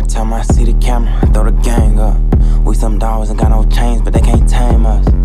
Every time I see the camera, I throw the gang up. We some dogs and got no chains, but they can't tame us.